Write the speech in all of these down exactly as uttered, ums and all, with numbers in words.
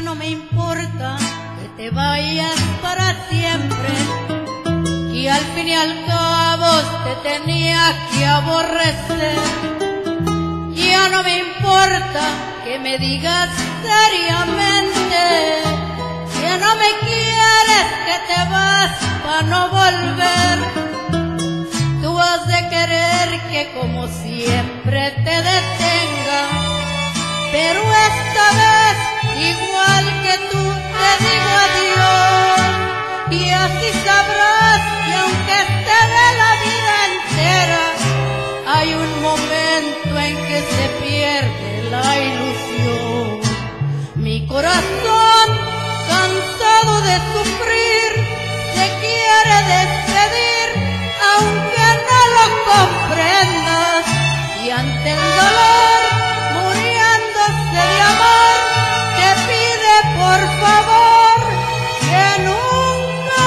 no me importa que te vayas para siempre, y al fin y al cabo te tenía que aborrecer. Ya no me importa que me digas seriamente que no me quieres, que te vas para no volver. Tú has de querer que como siempre te detenga, pero esta vez igual que tú te digo adiós, y así sabrás que aunque te dé la vida entera, hay un momento en que se pierde la ilusión. Mi corazón, cansado de sufrir, se quiere despedir, aunque no lo comprendas, y ante el dolor, muriéndose de amor, te pide por favor que nunca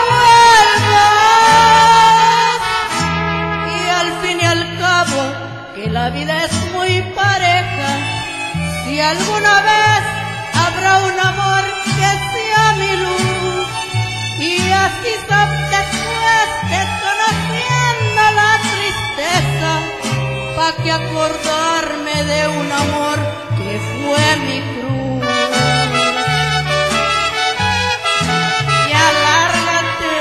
vuelvas. Y al fin y al cabo, que la vida es muy pareja, si alguna vez habrá un amor que sea mi luz, y así después desconociendo la tristeza, pa' que acordarme de un amor que fue mi cruz. Ya lárgate.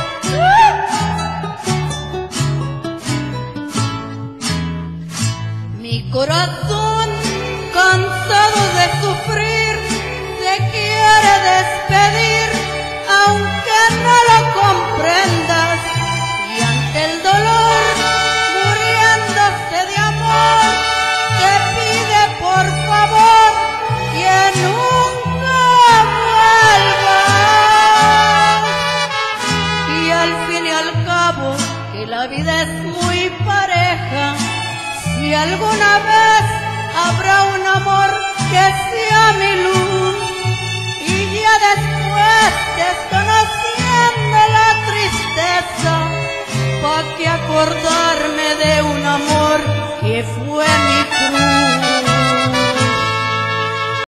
¡Uh! Mi corazón, cansado de sufrir, se quiere despedir, aunque no lo comprendas, y ante el dolor, muriéndose de amor, te pide por favor que nunca vuelvas. Y al fin y al cabo, que la vida es muy pareja, si alguna vez habrá un amor que sea mi luz, y ya después desconociendo la tristeza, pa' que acordarme de un amor que fue mi cruz.